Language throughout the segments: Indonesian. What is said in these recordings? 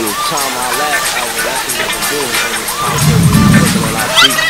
time I lack, I would actually never do. And it's time to looking at our feet.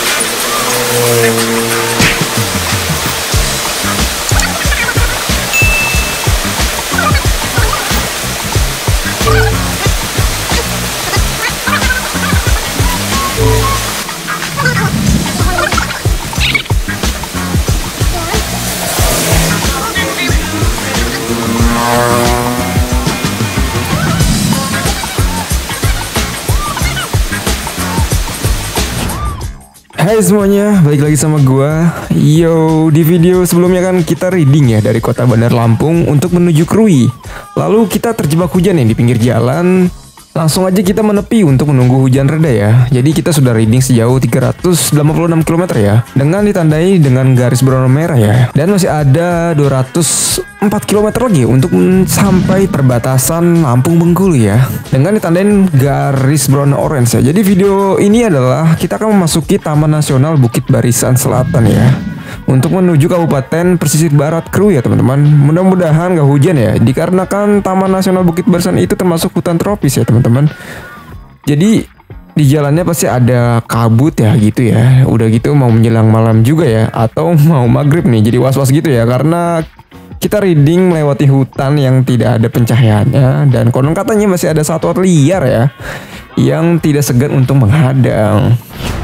Hai semuanya, balik lagi sama gua. Yo, di video sebelumnya kan kita reading ya dari kota Bandar Lampung untuk menuju Krui. Lalu kita terjebak hujan ya di pinggir jalan. Langsung aja kita menepi untuk menunggu hujan reda ya. Jadi kita sudah reading sejauh 386 km ya, dengan ditandai dengan garis berwarna merah ya. Dan masih ada 204 km lagi untuk sampai perbatasan Lampung Bengkulu ya, dengan ditandain garis berwarna orange ya. Jadi video ini adalah kita akan memasuki Taman Nasional Bukit Barisan Selatan ya, untuk menuju Kabupaten Pesisir Barat Krui ya teman-teman. Mudah-mudahan gak hujan ya, dikarenakan Taman Nasional Bukit Barisan itu termasuk hutan tropis ya teman-teman. Jadi di jalannya pasti ada kabut ya gitu ya. Udah gitu mau menjelang malam juga ya, atau mau maghrib nih, jadi was-was gitu ya, karena kita reading melewati hutan yang tidak ada pencahayaannya. Dan konon katanya masih ada satwa liar ya, yang tidak segan untuk menghadang.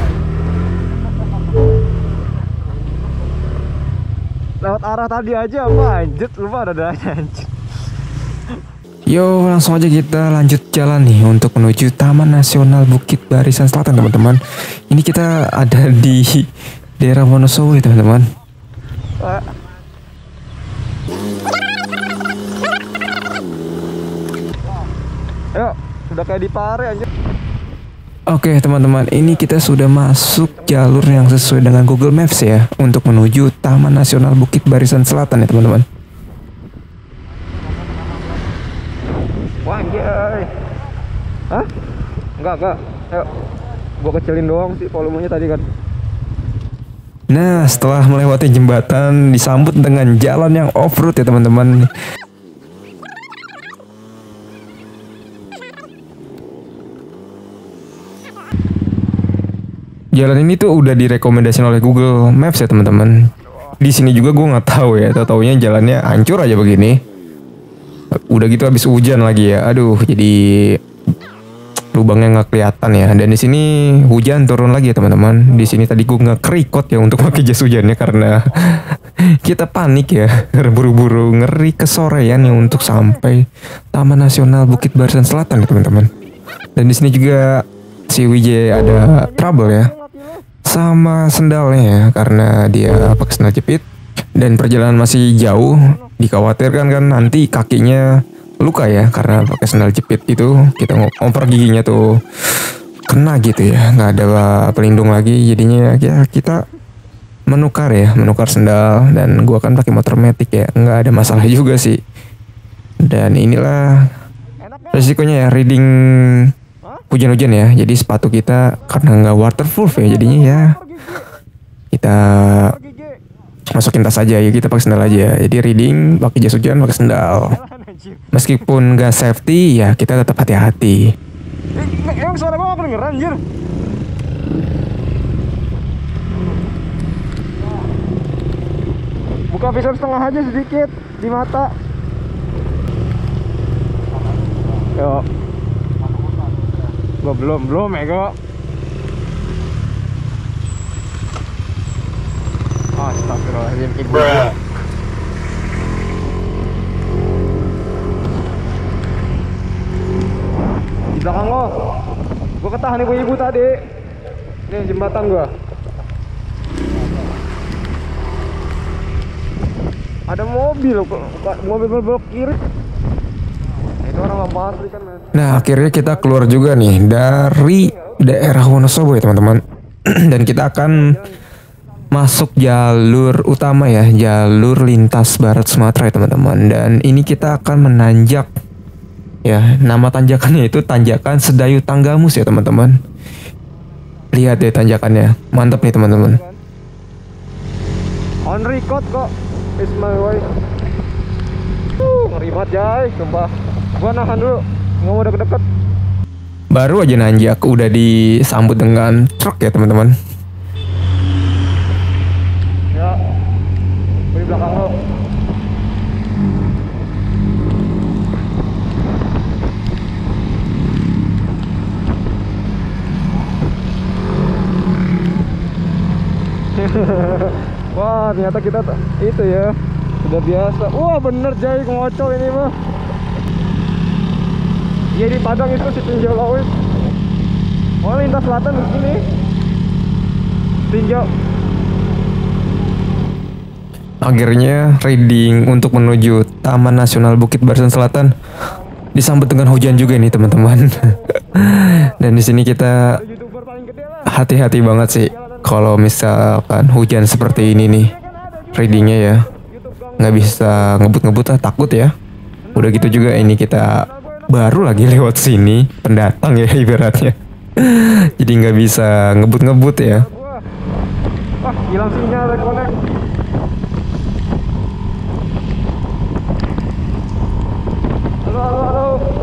Lewat arah tadi aja apa anjir, lupa ada anjir. Yo, langsung aja kita lanjut jalan nih untuk menuju Taman Nasional Bukit Barisan Selatan teman-teman. Ini kita ada di daerah Wonosobo ya teman-teman. Ayo, udah kayak di Pare anjir. Oke teman-teman, ini kita sudah masuk jalur yang sesuai dengan Google Maps ya, untuk menuju Taman Nasional Bukit Barisan Selatan ya teman-teman. Wah anjay. Hah? Enggak. Ayo, gua kecilin doang sih volumenya tadi kan. Nah, setelah melewati jembatan disambut dengan jalan yang off-road ya teman-teman. Jalan ini tuh udah direkomendasikan oleh Google Maps ya teman-teman. Di sini juga gue nggak tahu ya, taunya jalannya hancur aja begini. Udah gitu habis hujan lagi ya, aduh, jadi lubangnya nggak kelihatan ya. Dan di sini hujan turun lagi ya teman-teman. Di sini tadi gue nggak kerikot ya untuk pakai jas hujannya karena kita panik ya, buru-buru ngeri kesorean ya untuk sampai Taman Nasional Bukit Barisan Selatan ya teman-teman. Dan di sini juga si Wijay ada trouble ya sama sendalnya ya, karena dia pakai sendal jepit dan perjalanan masih jauh. Dikhawatirkan kan nanti kakinya luka ya, karena pakai sendal jepit itu kita ngoper giginya tuh kena gitu ya, nggak ada pelindung lagi. Jadinya ya kita menukar sendal, dan gua kan pakai motor matic ya, nggak ada masalah juga sih. Dan inilah resikonya ya reading hujan-hujan ya. Jadi sepatu kita karena nggak waterproof ya, jadinya ya kita masukin tas aja ya, kita pakai sendal aja. Jadi reading pakai jas hujan, pakai sendal. Meskipun nggak safety ya kita tetap hati-hati. Emang suara gua kedengeran anjir. Buka visor setengah aja sedikit di mata. Yo. Gua belum Ego. Astagfirullahaladzim. Di belakang lo. Gua ketahan ibu-ibu tadi. Ini jembatan gua. Ada mobil belok kiri. Itu orang lampu asli kan, men. Nah, akhirnya kita keluar juga nih dari daerah Wonosobo ya teman-teman. Dan kita akan masuk jalur utama ya, jalur lintas Barat Sumatera ya teman-teman. Dan ini kita akan menanjak ya, nama tanjakannya itu tanjakan Sedayu Tanggamus ya teman-teman. Lihat deh tanjakannya, mantap nih teman-teman. On record kok, is my way. Ngeri banget Jay, sumpah. Gua nahan dulu, nggak mau deket-deket. Baru aja nanjak udah disambut dengan truk ya teman-teman. Ya, di belakang lo. Wah, ternyata kita itu ya sudah biasa. Wah, bener Jay, ngocok ini mah. Iya di Padang itu si tinjau laut. Oh, lintas selatan begini. Tinjau. Akhirnya reading untuk menuju Taman Nasional Bukit Barisan Selatan disambut dengan hujan juga nih teman-teman. Dan di sini kita YouTuber paling gede lah. hati-hati banget sih kalau misalkan hujan seperti ini nih. Readingnya ya nggak bisa ngebut-ngebut lah, takut ya. Udah gitu juga ini kita baru lagi lewat sini, pendatang ya ibaratnya. Jadi nggak bisa ngebut-ngebut ya. Wah, hilang sinyal reconnect. Halo, halo, halo.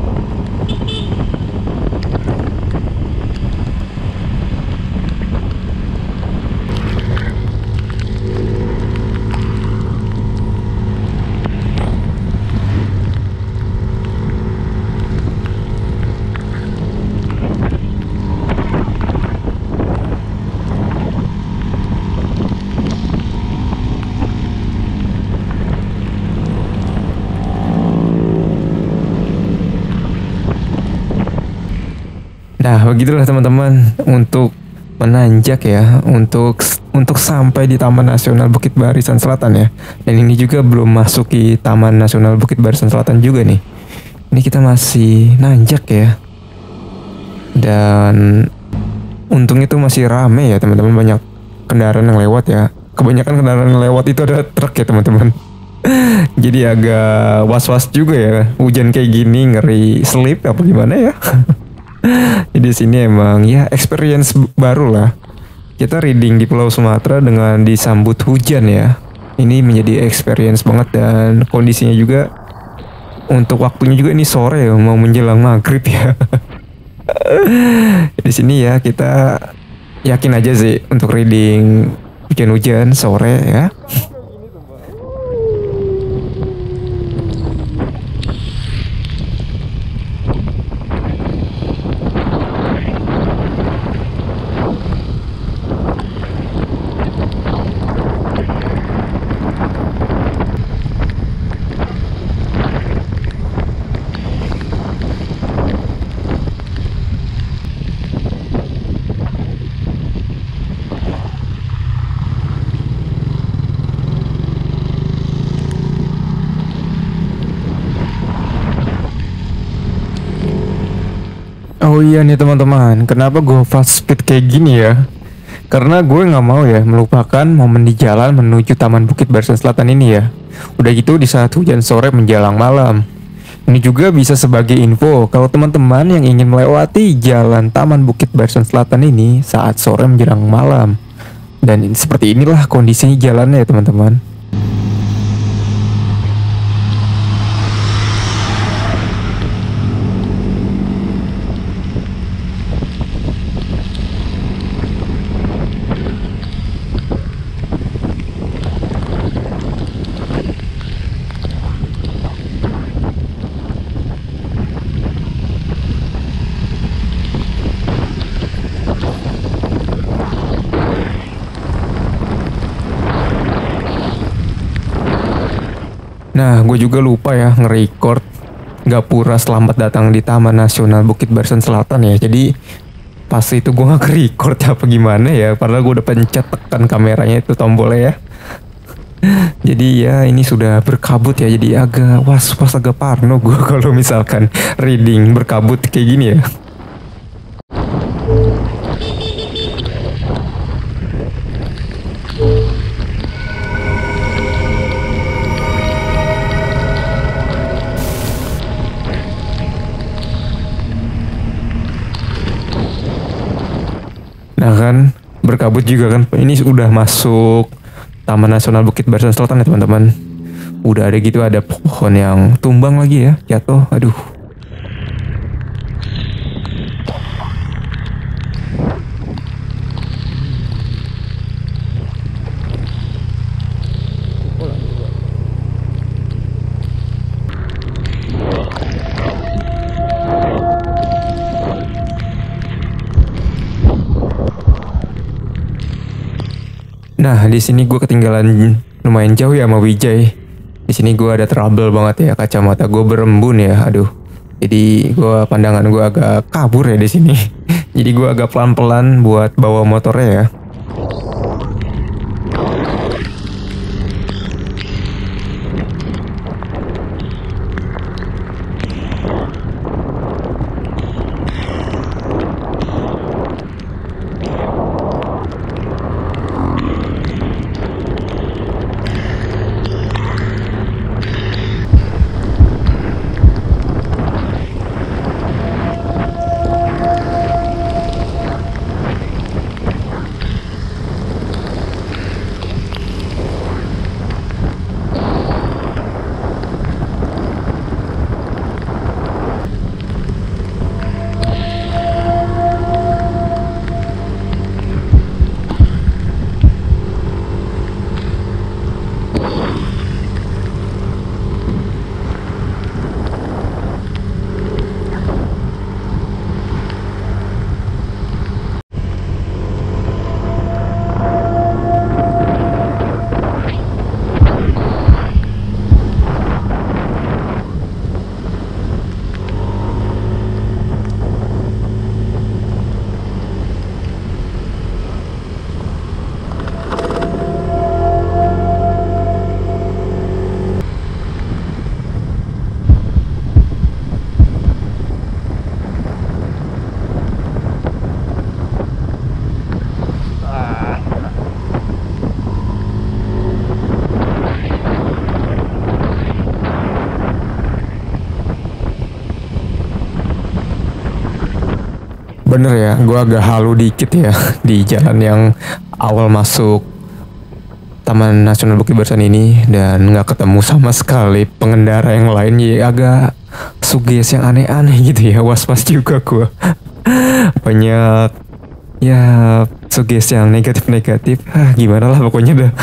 Nah, begitulah teman-teman untuk menanjak ya, untuk sampai di Taman Nasional Bukit Barisan Selatan ya. Dan ini juga belum masuk di Taman Nasional Bukit Barisan Selatan juga nih. Ini kita masih nanjak ya. Dan untung itu masih rame ya teman-teman, banyak kendaraan yang lewat ya. Kebanyakan kendaraan yang lewat itu ada truk ya teman-teman. Jadi agak was-was juga ya, hujan kayak gini ngeri slip apa gimana ya. Jadi sini emang ya experience baru lah. Kita reading di Pulau Sumatera dengan disambut hujan ya. Ini menjadi experience banget dan kondisinya juga untuk waktunya juga ini sore ya, mau menjelang maghrib ya. Di sini ya kita yakin aja sih untuk reading hujan-hujan sore ya. Oh iya nih teman-teman, kenapa gue fast speed kayak gini ya? Karena gue nggak mau ya melupakan momen di jalan menuju Taman Bukit Barisan Selatan ini ya. Udah gitu di saat hujan sore menjelang malam. Ini juga bisa sebagai info kalau teman-teman yang ingin melewati jalan Taman Bukit Barisan Selatan ini saat sore menjelang malam. Dan seperti inilah kondisi jalannya ya teman-teman. Nah, gue juga lupa ya nge-record Gapura selamat datang di Taman Nasional Bukit Barisan Selatan ya. Jadi pas itu gue gak record apa gimana ya, padahal gue udah pencet tekan kameranya itu tombolnya ya. Jadi ya ini sudah berkabut ya, jadi agak was-was, agak parno gue kalau misalkan reading berkabut kayak gini ya. Nah kan berkabut juga kan, ini udah masuk Taman Nasional Bukit Barisan Selatan ya teman-teman. Udah ada gitu, ada pohon yang tumbang lagi ya, jatuh, aduh. Nah, di sini gue ketinggalan lumayan jauh ya sama Wijay. Di sini gue ada trouble banget ya, kacamata gue berembun ya. Aduh. Jadi pandangan gue agak kabur ya di sini. Jadi gue agak pelan-pelan buat bawa motornya ya. Bener ya, gue agak halu dikit ya di jalan yang awal masuk Taman Nasional Bukit Barisan ini, dan nggak ketemu sama sekali pengendara yang lain. Ya agak suges yang aneh-aneh gitu ya, was-was juga gue. Banyak ya suges yang negatif-negatif. Gimana lah pokoknya dah.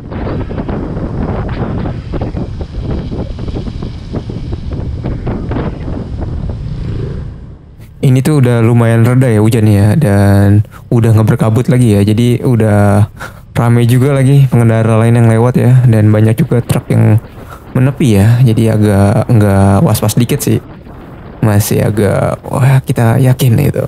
Ini tuh udah lumayan reda ya hujan ya, dan udah nggak berkabut lagi ya. Jadi udah rame juga lagi pengendara lain yang lewat ya, dan banyak juga truk yang menepi ya. Jadi agak nggak was-was dikit sih. Masih agak wah kita yakin gitu.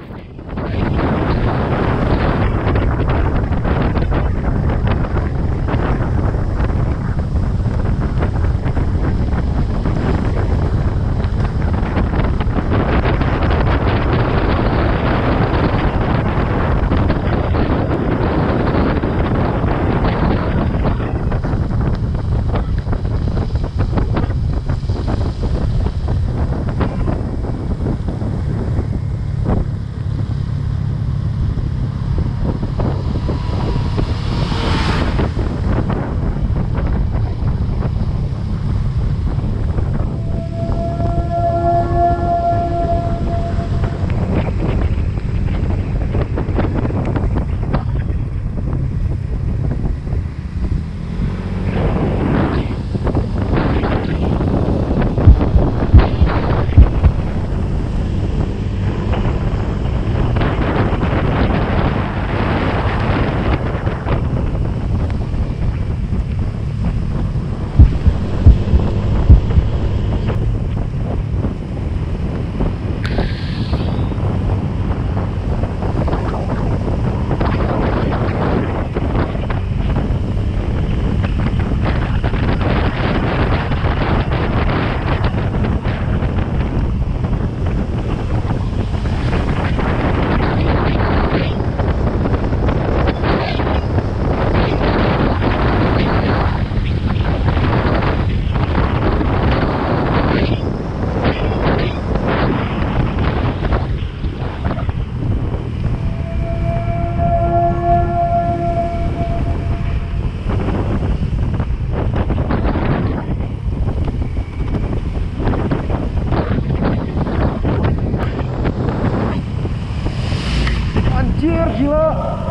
Anjir, gila.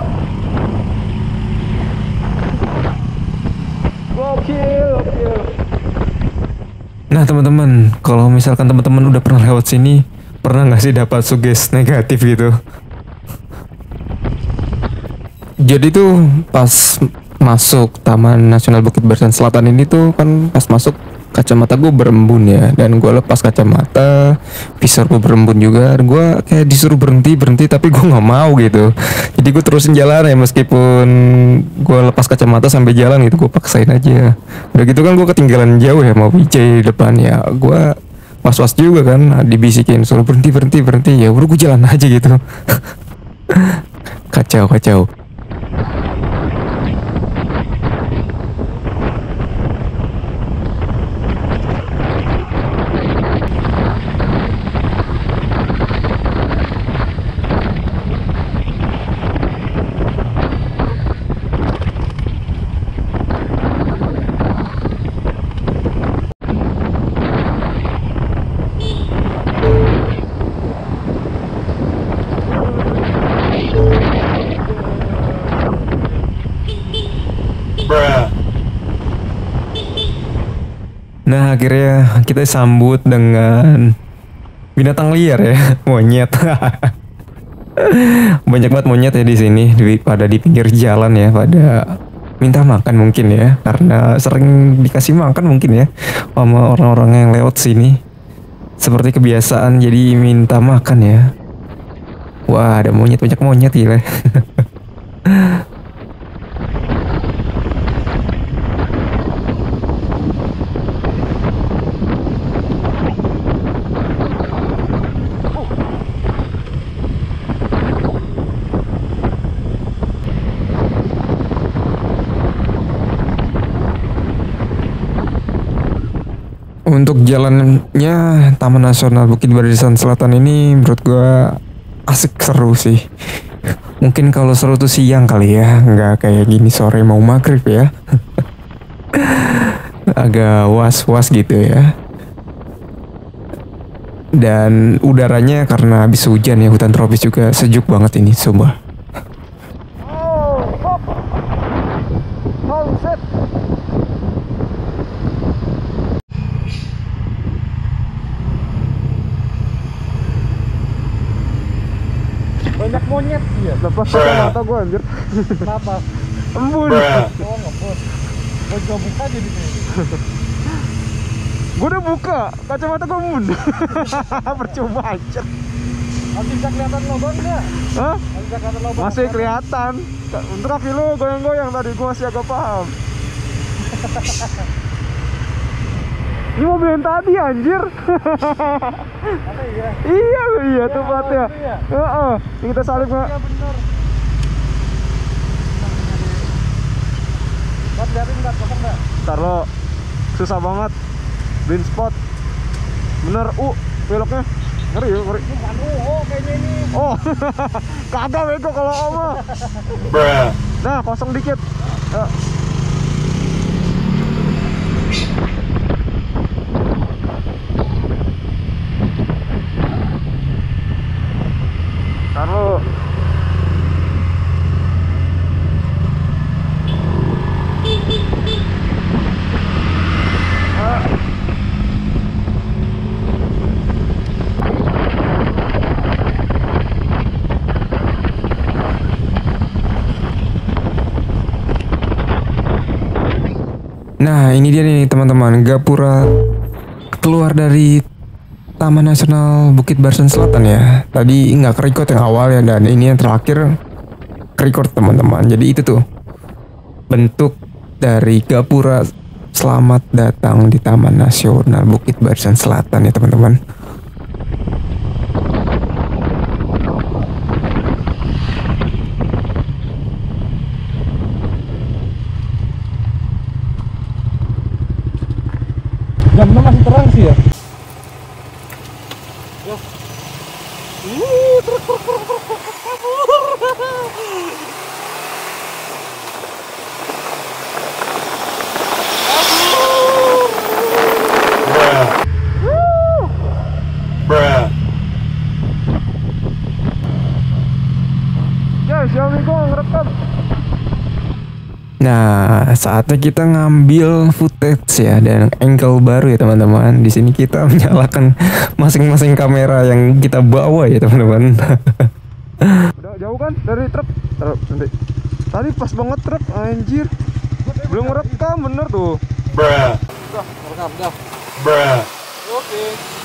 Gokil. Nah teman-teman, kalau misalkan teman-teman udah pernah lewat sini, pernah nggak sih dapat suges negatif gitu? Jadi tuh pas masuk Taman Nasional Bukit Barisan Selatan ini tuh kan pas masuk kacamata gue berembun ya, dan gue lepas kacamata, visor gue berembun juga, dan gue kayak disuruh berhenti tapi gue nggak mau gitu. Jadi gue terusin jalan ya, meskipun gue lepas kacamata sampai jalan gitu, gue paksain aja. Udah gitu kan gue ketinggalan jauh ya, mau WC di depan ya, gue was-was juga kan, dibisikin suruh berhenti ya, udah gue jalan aja gitu. Kacau. Nah, akhirnya kita sambut dengan binatang liar ya, monyet. Banyak banget monyet ya di sini, pada di pinggir jalan ya, pada minta makan mungkin ya, karena sering dikasih makan mungkin ya sama orang-orang yang lewat sini. Seperti kebiasaan, jadi minta makan ya. Wah, ada monyet, banyak monyet gila. Untuk jalannya Taman Nasional Bukit Barisan Selatan ini menurut gua asik, seru sih. Mungkin kalau seru tuh siang kali ya, nggak kayak gini sore mau maghrib ya. Agak was-was gitu ya. Dan udaranya karena habis hujan ya, hutan tropis juga, sejuk banget ini sumpah. Banyak monyet ya. Lepas kacamata gue anjir. Kenapa? Embun. Oh ngebun. Gue juga buka aja di sini. Gue udah buka, kacamata gue embun. Percuma aja. Masih bisa kelihatan lubang nggak? Hah? Masih bisa kelihatan lubang? Masih kelihatan. Untuk kaki lu goyang-goyang tadi, gue masih agak paham. Ini mobil yang tadi anjir. Iya tuh platnya. Heeh. Ini kita salib nggak? Iya bener. Buat liatin nggak, kosong nggak? Ntar lo, susah banget. Blind spot. Bener, beloknya. Ngeri ya, ngeri. Bukan kayaknya ini. Oh, kagak bego kalau oma. Nah, kosong dikit. Ya. Taruh. Nah, ini dia nih teman-teman, gapura keluar dari Taman Nasional Bukit Barisan Selatan ya. Tadi nggak ke-record yang awal ya, dan ini yang terakhir ke-record teman-teman. Jadi itu tuh bentuk dari gapura selamat datang di Taman Nasional Bukit Barisan Selatan ya teman-teman. Jamnya masih terang sih ya. Xiaomi gua ngerekam. Nah, saatnya kita ngambil footage ya, dan angle baru ya teman-teman. Di sini kita menyalakan masing-masing kamera yang kita bawa ya teman-teman. Udah jauh kan dari truk? Taruh nanti. Tadi pas banget truk, anjir. Belum rekam bener tuh. Bruh. Udah, rekam dah. Bruh. Oke.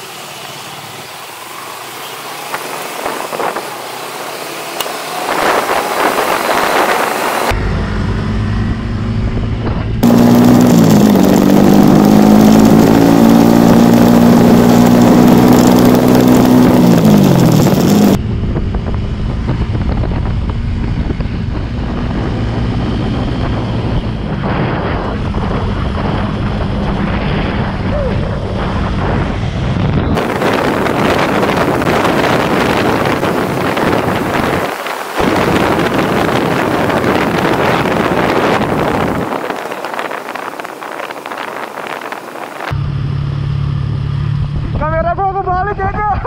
Kamera gua kebalik ya kak.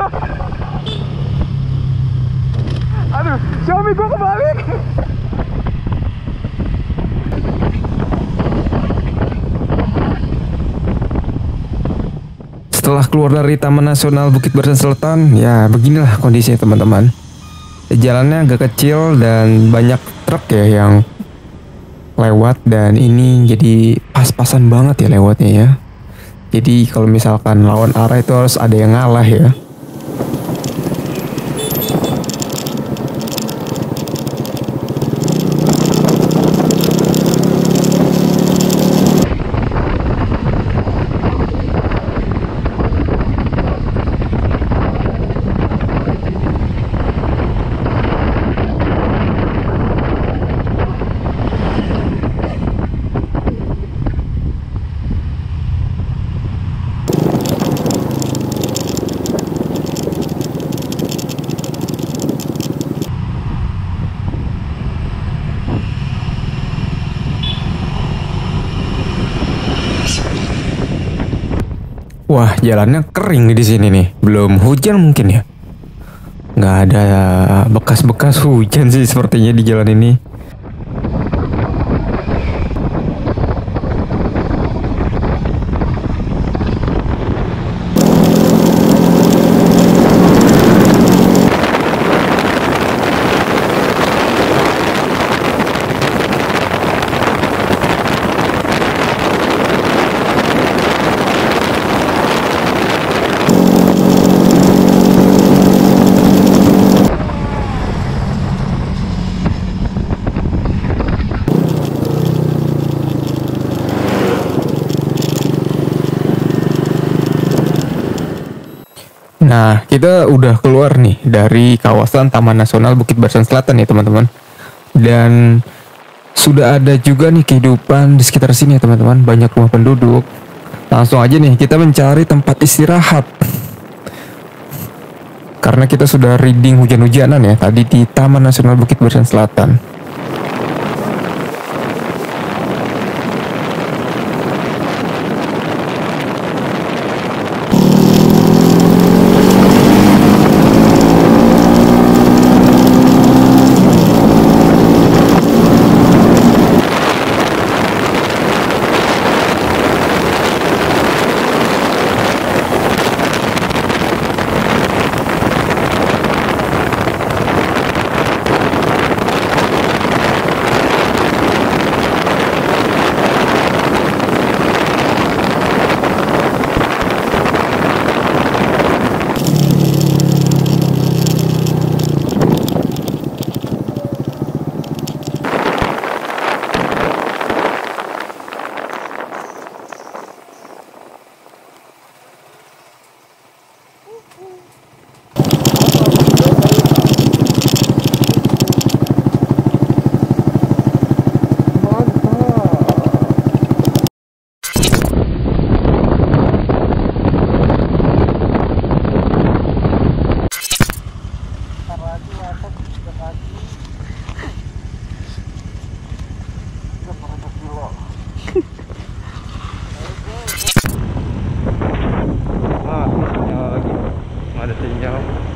Aduh, Xiaomi gua kebalik. Setelah keluar dari Taman Nasional Bukit Barisan Selatan, ya beginilah kondisinya teman-teman. Jalannya agak kecil dan banyak truk ya yang lewat, dan ini jadi pas-pasan banget ya lewatnya ya. Jadi kalau misalkan lawan arah itu harus ada yang ngalah ya. Wah, jalannya kering nih di sini nih. Belum hujan mungkin ya. Nggak ada bekas-bekas hujan sih sepertinya di jalan ini. Nah, kita udah keluar nih dari kawasan Taman Nasional Bukit Barisan Selatan ya teman-teman. Dan sudah ada juga nih kehidupan di sekitar sini ya teman-teman. Banyak rumah penduduk. Langsung aja nih kita mencari tempat istirahat. Karena kita sudah reading hujan-hujanan ya tadi di Taman Nasional Bukit Barisan Selatan. Nyala lagi, nggak ada sinyal.